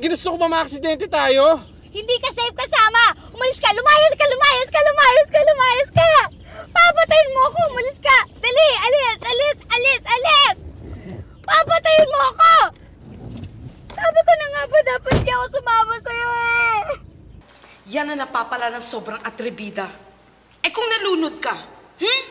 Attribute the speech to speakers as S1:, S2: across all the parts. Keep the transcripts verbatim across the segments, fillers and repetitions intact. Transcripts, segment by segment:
S1: Ginusto ko ba maaksidente tayo?
S2: Hindi ka safe kasama! Umalis ka! Lumayas ka! Lumayas ka! Lumayas ka! Lumayas ka! Papatayin mo ako! Umalis ka! Dali! Alis! Alis! Alis! Alis! Papatayin mo ako! Sabi ko na nga ba dapat di ako sumama sa'yo eh!
S3: Yan na napapala ng sobrang atribida. Eh kung nalunod ka, hmm?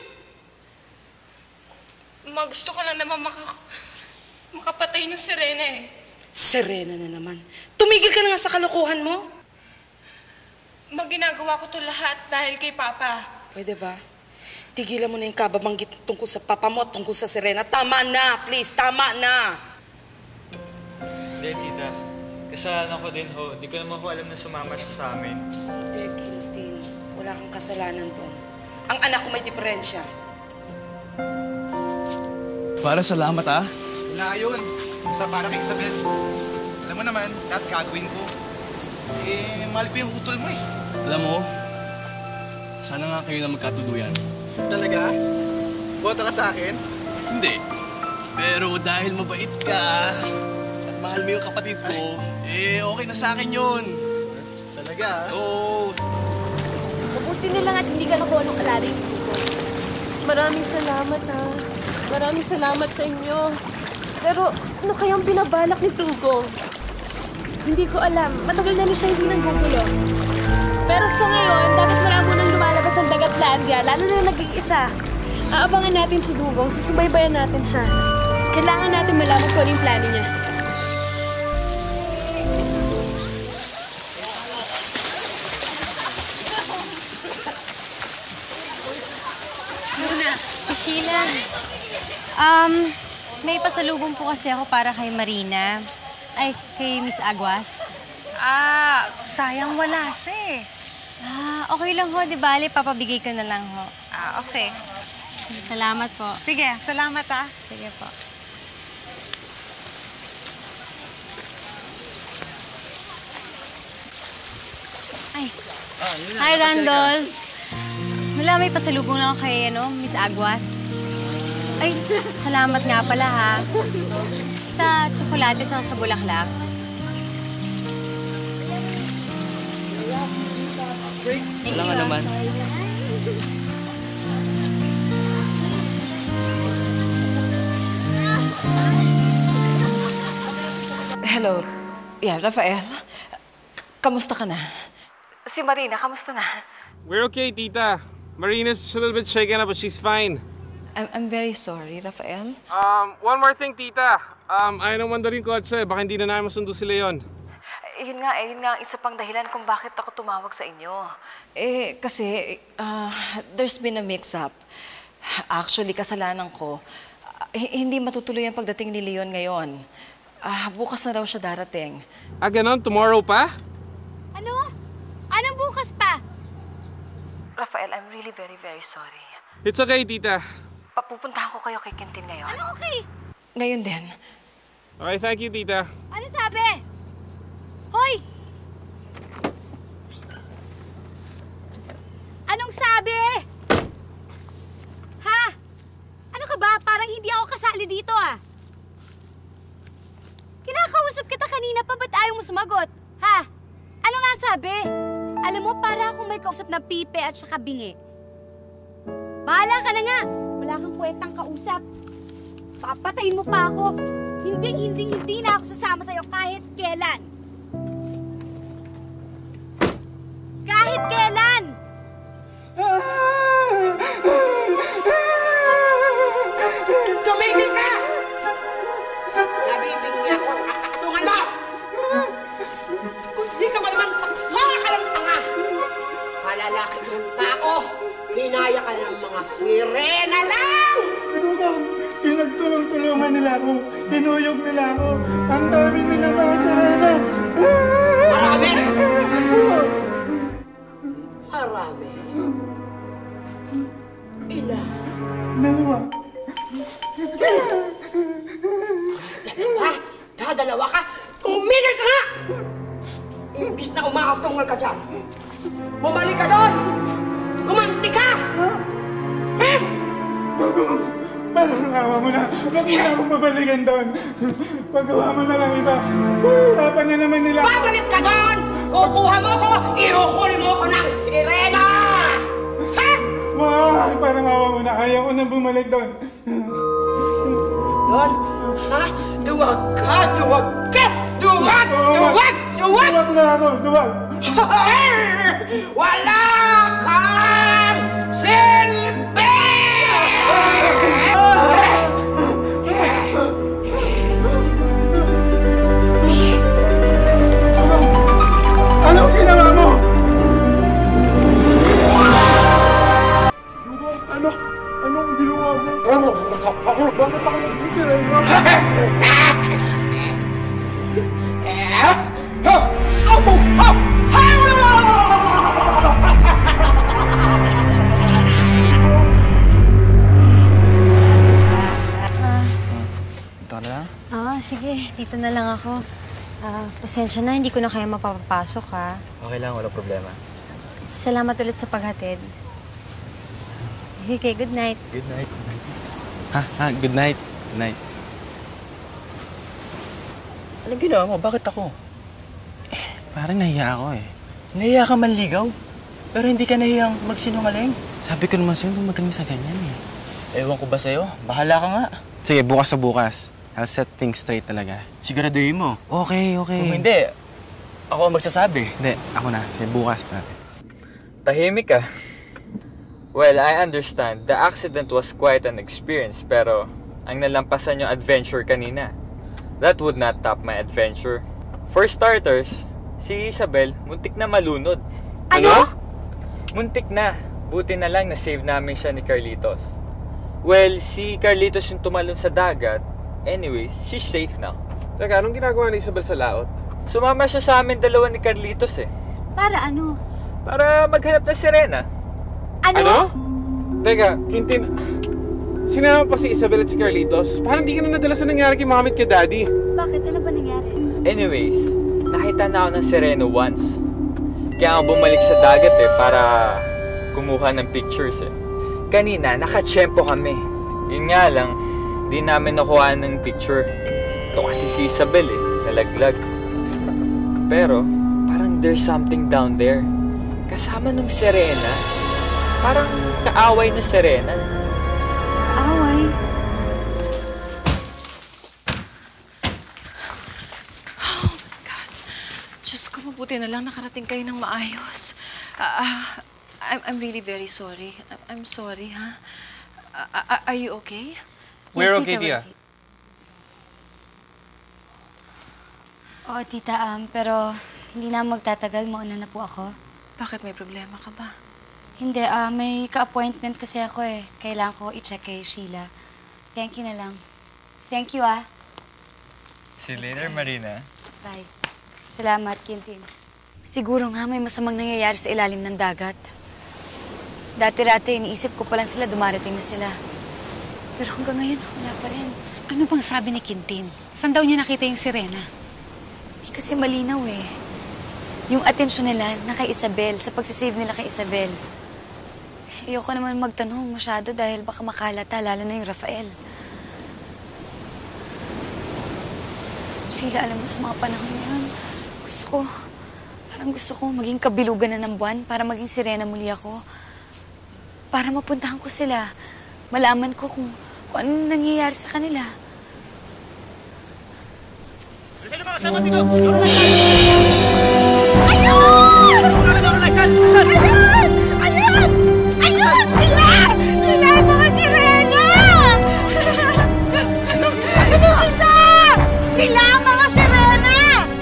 S4: Ma, gusto ko lang naman maka... makapatay ng Serena eh.
S3: Serena na naman. Tumigil ka na nga sa kalokohan mo.
S4: Ma, ginagawa ko to lahat dahil kay Papa.
S3: Pwede ba? Tigilan mo na yung kababanggit tungkol sa Papa mo at tungkol sa Serena. Tama na, please. Tama na.
S5: Hindi, tita. Kasalanan ko din ho. Di ko naman ho alam na sumama siya sa amin.
S3: Hindi, Quintin. Wala kang kasalanan doon. Ang anak ko may diferensya.
S6: Para salamat, ah.
S7: Wala yun. Basta para kay Isabel. Alam mo naman, lahat gagawin ko. Eh, mahal ko yung utol mo eh.
S6: Alam mo, sana nga kayo na magkatuduyan.
S7: Talaga? Boto ka sa akin?
S6: Hindi. Pero dahil mabait ka at mahal mo yung kapatid ko, eh okay na sa akin yun.
S7: Talaga?
S6: Oo.
S2: Mabuti na lang at hindi ka nakuha ng alaring ko.
S8: Maraming salamat, ha. Maraming salamat sa inyo. Pero ano kayang binabalak ni Tugo? Hindi ko alam. Matagal na rin siya hindi nanggugulo. Pero sa ngayon, dapat wala munang lumalabas ang Dagatlandia, lalo na nag-iisa. Aabangan natin si Dugong, susubaybayan natin siya. Kailangan natin malaman kung ano yung plano niya.
S2: Luna,
S9: Sheila, um, may pasalubong po kasi ako para kay Marina. Ay, kay Miss Aguas.
S4: Ah, sayang wala siya eh.
S9: Ah, okay lang ho, di bale, papabigay ko na lang ho.
S4: Ah, okay.
S9: Salamat po.
S4: Sige, salamat ah.
S9: Sige po. Ay. Hi, Randall. Wala, may pasalubong lang ako kay, ano, Miss Aguas. Ay, salamat nga pala, ha. Sa tsokolate at sa bulaklak.
S6: Wala nga naman.
S3: Hello. Yeah, Rafael. Kamusta ka na? Si Marina, kamusta na?
S1: We're okay, tita. Marina's a little bit shaken up, but she's fine.
S3: I'm, I'm very sorry, Rafael.
S1: Um, one more thing, tita. Um, ayaw naman daw rin kotse. Baka hindi na namin masundo sila yon.
S3: Eh, yun nga, eh, yun nga ang isa pang dahilan kung bakit ako tumawag sa inyo. Eh, kasi, uh, there's been a mix-up. Actually, kasalanan ko. Uh, hindi matutuloy ang pagdating ni Leon ngayon. Uh, bukas na raw siya darating.
S1: Ah, ganon? Tomorrow pa?
S2: Ano? Anong bukas pa?
S3: Rafael, I'm really very, very sorry.
S1: It's okay, tita.
S3: Papupuntahan ko kayo kay Quintin ngayon.
S2: Ano okay?
S3: Ngayon din.
S1: Okay, thank you, tita.
S2: Ano sabi? Hoy! Anong sabi? Ha? Ano ka ba? Parang hindi ako kasali dito ah. Kinakausap kita kanina pa, ba't ayaw mo sumagot? Ha? Ano nga sabi? Alam mo, para akong may kausap na pipe at saka bingi. Bahala ka na nga! Wala kang kwentang kausap. Papatayin mo pa ako. Hinding, hinding, hindi na ako sasama sa'yo kahit kailan. Kahit kailan!
S3: Tumigil ka! Nabibigyan niya ako sa kakatungan mo! Kung di ka ba naman saksa ka ng tanga! Kalalaki ng tao, kinaya ka ng mga sirena lang!
S10: Dugong, pinagtulong-tulungan nila ako. Hinuyog nila ako. Ang dami nila mga sarana.
S3: Marami! Marami? Ilan?
S10: Dalawa.
S3: Dalawa? Dadalawa ka? Tumigil ka nga! Imbis na umaatungal ka dyan, bumalik ka doon! Gumanti ka!
S10: Ha?
S3: Eh?
S10: Dugong, Parang awa mo na. Huwag mo na akong babalikan doon. Paggawa mo na lang iba. Hirapan na naman nila.
S11: Babalik ka doon! Kukuha mo ko! Ihuhuli mo ko ng sirena! Ha?
S10: Wag! Parang awa mo na. Ayaw ko na bumalik doon.
S11: Doon? Ha? Duwag ka! Duwag ka! Duwag! Duwag! Duwag!
S10: Duwag na ako! Duwag!
S11: Wala kang silbi!
S10: Anong ginawa mo? Ano? Anong ginawa mo? Ano? Bakit ako nag-sirena?
S5: Ito na lang?
S9: Oo, sige. Dito na lang ako. Ah, pasensya na, hindi ko na kaya mapapasok, ha?
S5: Okay lang, wala problema.
S9: Salamat ulit sa paghatid. Okay, good night.
S5: Good night.
S6: Ha? Ha? Good night. Good night.
S7: Anong ginawa mo? Bakit ako?
S6: Parang nahiya ako eh.
S7: Nahiya ka manligaw? Pero hindi ka nahiyang magsinungaling?
S6: Sabi ko naman sa'yo, huwag magaling sa ganyan eh.
S7: Ewan ko ba sa'yo? Bahala ka nga.
S6: Sige, bukas sa bukas. I'll set things straight talaga.
S7: Siguraduhin mo.
S6: Okay, okay.
S7: Kung hindi, ako ang magsasabi.
S6: Hindi, ako na. Sige, bukas pare.
S5: Tahimik ka. Well, I understand. The accident was quite an experience, pero ang nalampasan yung adventure kanina, that would not top my adventure. For starters, si Isabel, muntik na malunod.
S9: Ano?
S5: Muntik na. Buti na lang na-save namin siya ni Carlitos. Well, si Carlitos yung tumalon sa dagat. Anyways, she's safe now.
S1: Teka, anong ginagawa ni Isabel sa laot?
S5: Sumama siya sa amin dalawa ni Carlitos eh.
S2: Para ano?
S5: Para maghanap ng sirena.
S2: Ano?
S1: Teka, Quintin, sinama pa si Isabel at si Carlitos. Parang di ka na nadala sa nangyari kay Mami at kay Daddy.
S2: Bakit? Ano ba nangyari?
S5: Anyways, nakita na ako ng sirena once. Kaya ako bumalik sa dagat eh, para kumuha ng pictures eh. Kanina, nakatsyempo kami. Yun nga lang, di namin nakuha ng picture. Ito kasi si Isabel eh, nalaglag. Pero, parang there's something down there. Kasama nung sirena. Parang kaaway na sirena.
S2: Away?
S3: Oh my God. Diyos ko, mabuti na lang nakarating kayo ng maayos. Ah, ah, I'm, I'm really very sorry. I'm, I'm sorry, ha? Ah, ah, are you okay?
S1: We're
S2: Yes,
S1: okay,
S2: tita,
S1: Tia.
S2: we're okay. Oo, tita, um, pero hindi na magtatagal. Mauna na po ako.
S3: Bakit may problema ka ba?
S2: Hindi, ah, may ka-appointment kasi ako eh. Kailangan ko i-check kay Sheila. Thank you na lang. Thank you, ah.
S5: See you later, Marina.
S2: Bye. Salamat, Quintin. Siguro nga may masamang nangyayari sa ilalim ng dagat. Dati-dati, iniisip ko pa lang sila, dumarating na sila. Pero hanggang ngayon, wala pa rin.
S12: Ano bang sabi ni Quintin? Saan daw niya nakita yung sirena?
S2: Hindi kasi malinaw eh. Yung atensyon nila na kay Isabel, sa pagsisave nila kay Isabel. Ayoko naman magtanong masyado dahil baka makalata, lalo na yung Rafael. Sheila, alam mo sa mga panahon na yun, gusto ko, parang gusto ko maging kabilugan na ng buwan para maging sirena muli ako. Para mapuntahan ko sila, malaman ko kung, kung ano nangyayari sa kanila.
S11: Sino mga kasama dito? Ayun! Ayun! Ayun! Ayun! Sila! Sila mga sirena! Sino? Sino sila? Sila mga sirena!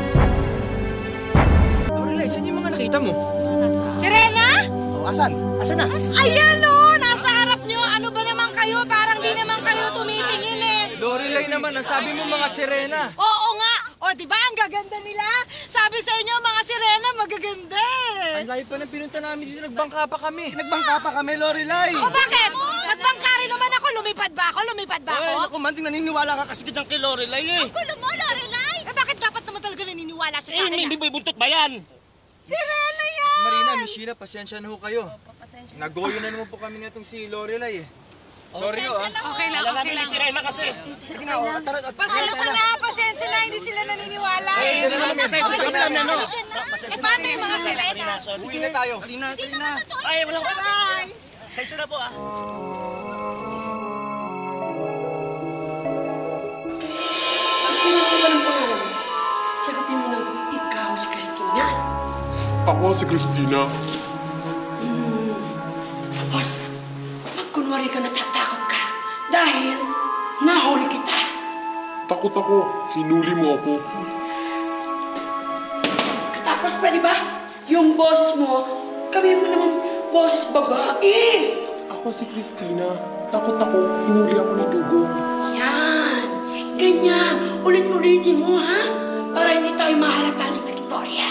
S6: Lorelai, saan yung mga nakita mo?
S11: Sirena?
S7: Oh, asan? Asan na?
S11: Ayan o! Nasa harap nyo! Ano ba naman kayo? Parang di naman kayo tumitingin eh!
S6: Lorelai naman, ang sabi mo mga sirena.
S11: Oo nga! O, di ba? Ang gaganda nila! Sabi sa inyo, mga sirena, magaganda eh!
S6: Ang layo pa ng pinunta namin dito, nagbangka pa kami.
S7: Nagbangka pa kami, Lorelai!
S11: O, bakit? Nagbangka rin naman ako. Lumipad ba ako? Lumipad ba ako?
S7: Ay, naku, manting naniniwala ka kasi dyan kay Lorelai eh.
S11: Ang gulo mo, Lorelai! Eh, bakit dapat naman talaga naniniwala siya sa
S7: Eh,
S11: akin?
S7: hindi ba buntot ba yan?
S11: Sirena yan!
S5: Marina, Miss Sheila, pasensya na ho kayo. Nagoyo na naman po kami nitong si Lorelai eh.
S7: Sorry ko, ah.
S12: Okay lang, okay lang.
S13: Si Rena kasi. Sige na, oh. Tara,
S11: Pasensya na, pasensya na, hindi sila naniniwala
S13: Eh,
S11: eh.
S13: hindi naman kasi. Gusto ko namin, ano?
S11: Eh, paano yung mga Serena?
S13: Uwi na tayo. Halina, halina. Ay, walang bye-bye. Pasensya na po, ah.
S14: Ano ba ng pangalan? Sagutin mo ng ikaw si Christina.
S1: Ako si Christina.
S14: Hmm. Boss, magkunwari ka natatakot ka dahil nahuli kita.
S1: Takot ako. Hinuli mo ako.
S14: Tapos pwede ba? Yung boses mo, gawin mo naman boses babae.
S1: Ako si Christina. Takot ako. Hinuli ako ni Dugo.
S14: Yan. Ganyan. Ulit-ulitin mo, ha? Para hindi tayo mahalata ni Victoria.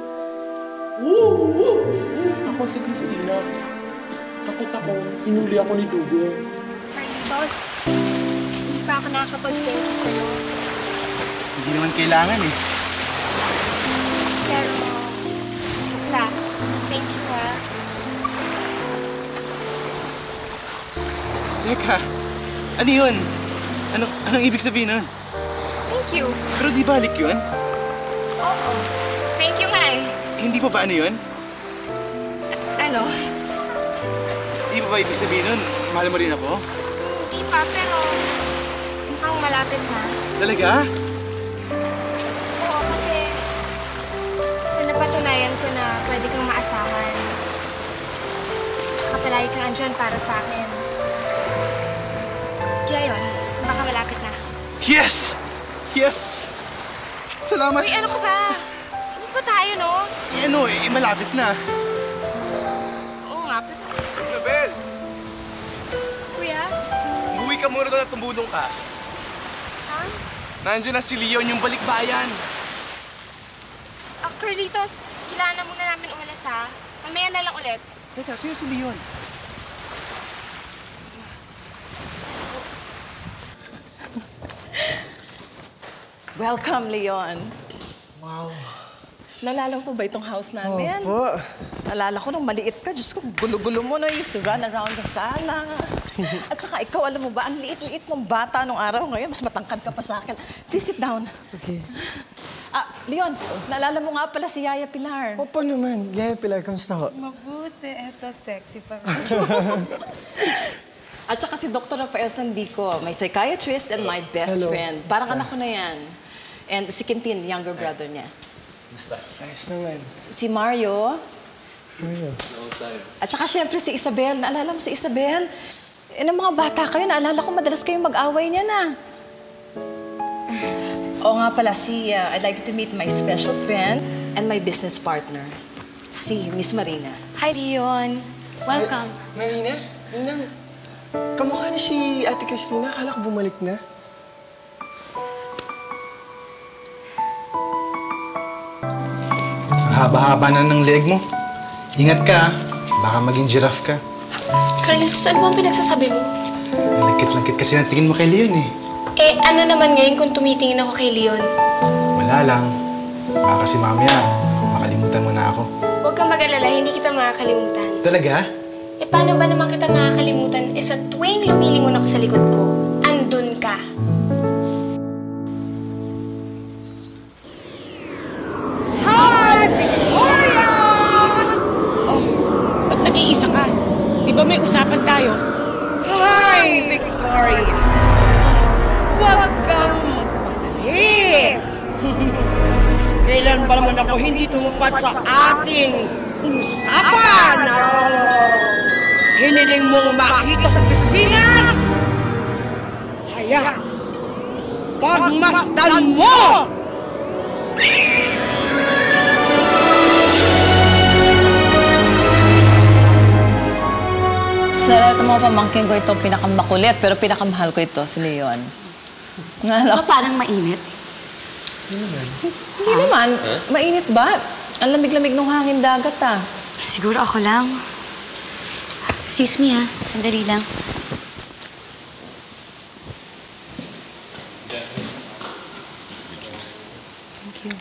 S14: Woo!
S1: Ako si Christina. Takot ako. Hinuli ako ni Dugo.
S8: Boss, hindi pa ako nakakapag-thank you sa'yo.
S7: Hindi naman kailangan eh.
S8: Pero, basta, thank you ha.
S7: Teka, ano yun? Anong, anong ibig sabihin nun?
S8: Thank you.
S7: Pero di balik yun?
S8: Oo. Thank you nga eh.
S7: Hindi pa ba ano yun?
S8: Ano?
S7: Hindi pa ba ibig sabihin nun? Mahal mo rin ako?
S8: Hindi pa, pero mukhang malapit na.
S7: Talaga?
S8: Oo, kasi kasi napatunayan ko na pwede kang maasahan. Tsaka palagi kang andyan para sa akin. Kaya yun, baka malapit na.
S7: Yes! Yes! Salamat!
S8: Uy, ano ka ba? Hindi pa tayo, no?
S7: Eh, ano eh, malapit na.
S8: Oo nga, pero...
S6: Isabel!
S8: Kuya?
S6: Umuwi ka muna doon at tumulong ka.
S8: Ha?
S6: Nandiyan na si Leon, yung balikbayan.
S8: Ah, Carlitos, kailangan na muna namin umalas, ha? Mamaya na lang ulit.
S7: Teka, sino si Leon?
S3: Welcome, Leon.
S13: Wow.
S3: Nalala mo ba itong house namin?
S13: Opo.
S3: Nalala ko nung maliit ka. Diyos ko, gulo-gulo mo na. Used to run around the sala. At saka ikaw, alam mo ba, ang liit-liit mong bata nung araw. Ngayon, mas matangkad ka pa sa akin. Please sit down.
S13: Okay.
S3: Ah, Leon, naalala mo nga pala si Yaya Pilar.
S13: Opo naman. Yaya Pilar, kamusta ho?
S9: Mabuti. Eto, sexy pa.
S3: At saka si Doctor Rafael Sandico, my psychiatrist and my best
S13: Hello.
S3: friend. Parang anak ko na yan. And si Quintin, younger brother niya.
S13: Ayos naman.
S3: Si Mario.
S13: Mario.
S3: At saka syempre si Isabel. Naalala mo si Isabel? Eh, ng mga bata kayo, naalala ko madalas kayong mag-away niya na. Oo nga pala, si, uh, I'd like to meet my special friend and my business partner, si Miss Marina.
S9: Hi, Leon. Welcome.
S13: Marina? Ninang, kamukha ni si Ate Christina. Akala ko bumalik na.
S7: Haba-haba na ng leg mo. Ingat ka, ah. Baka maging giraffe ka.
S8: Carlitos, ano bang pinagsasabi mo?
S7: Langkit-langkit kasi ng tingin mo kay Leon eh.
S8: Eh, ano naman ngayon kung tumitingin ako kay Leon?
S7: Wala lang. Baka kasi mamaya, makalimutan mo na ako.
S8: Huwag kang mag-alala, hindi kita makakalimutan.
S7: Talaga?
S8: Eh, paano ba naman kita makakalimutan? Eh, sa tuwing lumilingon ako sa likod ko, andun ka.
S11: Hi, Victoria! Oh, ba't nag-iisa ka? Di ba may usapan tayo? Hi, Victoria! Huwag kang magmadali! Kailan ba naman ako hindi tumupad sa ating usapan? Oh, hiniling mong makita sa Christina? Hayaan! Pagmasdan mo!
S3: Sa lahat ng mga pamangkin ko, ito pinakamakulit, pero pinakamahal ko ito, si Leon.
S2: Diba parang mainit?
S3: Hindi naman. Mainit ba? Ang lamig-lamig ng hangin dagat, ah.
S2: Siguro ako lang. Excuse me, ha. Sandali lang.
S3: Thank you.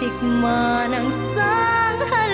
S15: Tikman ang sanghala